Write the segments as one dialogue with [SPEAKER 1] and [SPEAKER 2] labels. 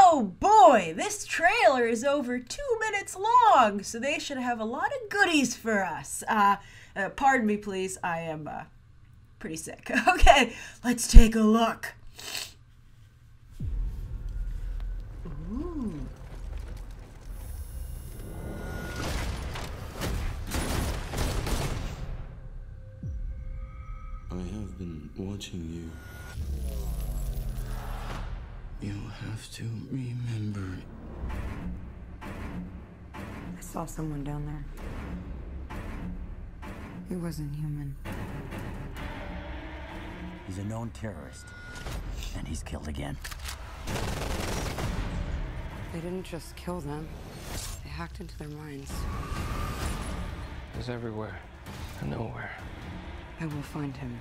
[SPEAKER 1] Oh boy, this trailer is over 2 minutes long, so they should have a lot of goodies for us. Pardon me, please. I am pretty sick. Okay, let's take a look. Ooh.
[SPEAKER 2] I have been watching you. You have to remember.
[SPEAKER 3] I saw someone down there. He wasn't human.
[SPEAKER 4] He's a known terrorist, and he's killed again.
[SPEAKER 3] They didn't just kill them. They hacked into their minds.
[SPEAKER 5] He's everywhere and nowhere.
[SPEAKER 3] I will find him.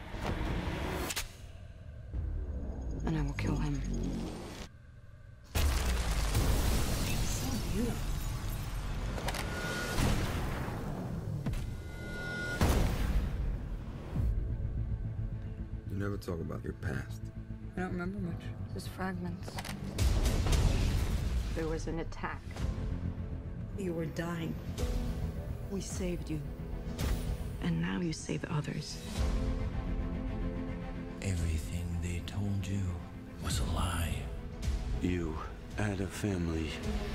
[SPEAKER 3] And I will kill him.
[SPEAKER 1] So beautiful.
[SPEAKER 2] You never talk about your past.
[SPEAKER 3] I don't remember much. Just fragments.
[SPEAKER 6] There was an attack. You were dying. We saved you. And now you save others.
[SPEAKER 2] Everything they told you was a lie. You had a family.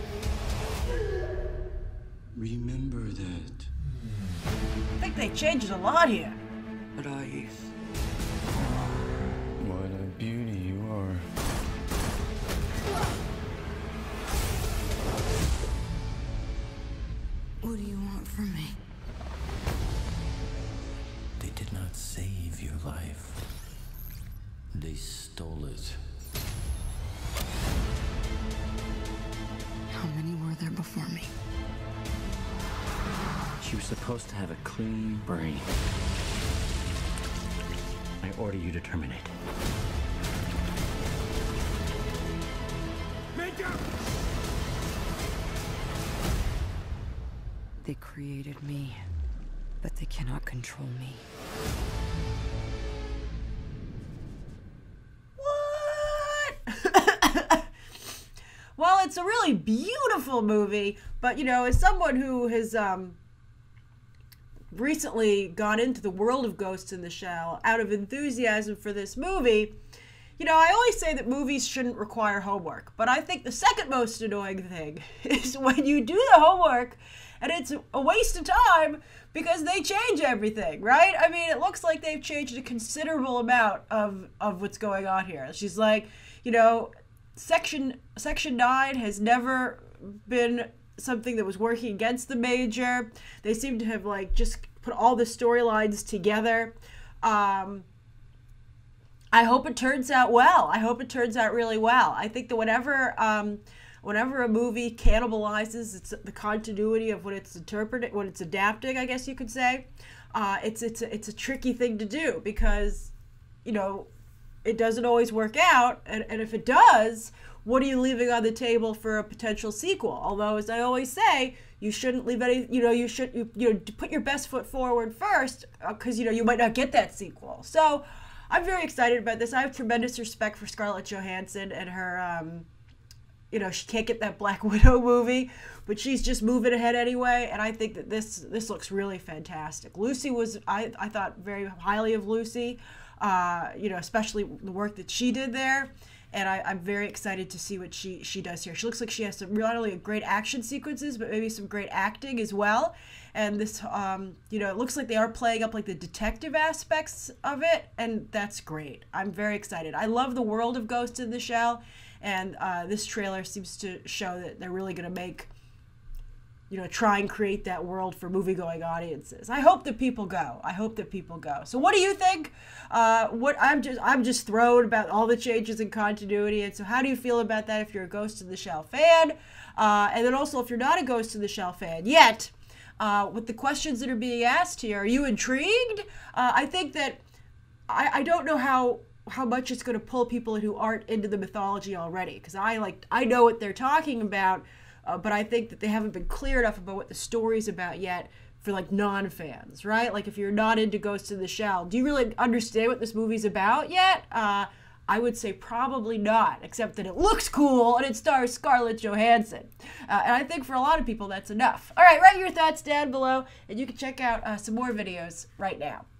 [SPEAKER 2] Remember that.
[SPEAKER 1] I think they changed a lot here.
[SPEAKER 3] What are you?
[SPEAKER 2] What a beauty you are.
[SPEAKER 3] What do you want from me?
[SPEAKER 2] They did not save your life. They stole it.
[SPEAKER 3] How many were there before me?
[SPEAKER 4] She was supposed to have a clean brain. I order you to terminate.
[SPEAKER 3] They created me, but they cannot control me.
[SPEAKER 1] What? Well, it's a really beautiful movie, but you know, as someone who has recently gone into the world of Ghost in the Shell out of enthusiasm for this movie, you know, I always say that movies shouldn't require homework, but I think the second most annoying thing is when you do the homework and it's a waste of time because they change everything, right? I mean, it looks like they've changed a considerable amount of what's going on here. She's like, you know, Section 9 has never been something that was working against the Major. They seem to have like just put all the storylines together. I hope it turns out well. I hope it turns out really well. I think that whenever a movie cannibalizes the continuity of what it's interpreting, what it's adapting, I guess you could say, it's a tricky thing to do because, you know, it doesn't always work out, and if it does, what are you leaving on the table for a potential sequel? Although, as I always say, you shouldn't leave any, you know, you put your best foot forward first, because, you know, you might not get that sequel. So I'm very excited about this. I have tremendous respect for Scarlett Johansson and her, you know, she can't get that Black Widow movie, but she's just moving ahead anyway, and I think that this looks really fantastic. Lucy was, I thought very highly of Lucy, you know, especially the work that she did there. And I'm very excited to see what she does here. She looks like she has some not only great action sequences, but maybe some great acting as well. And this, you know, it looks like they are playing up like the detective aspects of it, and that's great. I'm very excited. I love the world of Ghost in the Shell, and this trailer seems to show that they're really going to make, you know, try and create that world for movie-going audiences. I hope that people go. I hope that people go. So what do you think? I'm just thrown about all the changes in continuity. And so how do you feel about that if you're a Ghost in the Shell fan? And then also if you're not a Ghost in the Shell fan yet, with the questions that are being asked here, are you intrigued? I think that I don't know how much it's going to pull people who aren't into the mythology already, because I know what they're talking about. But I think that they haven't been clear enough about what the story's about yet for like non-fans, right? Like if you're not into Ghost in the Shell, do you really understand what this movie's about yet? I would say probably not, except that it looks cool and it stars Scarlett Johansson. And I think for a lot of people that's enough. All right, write your thoughts down below, and you can check out some more videos right now.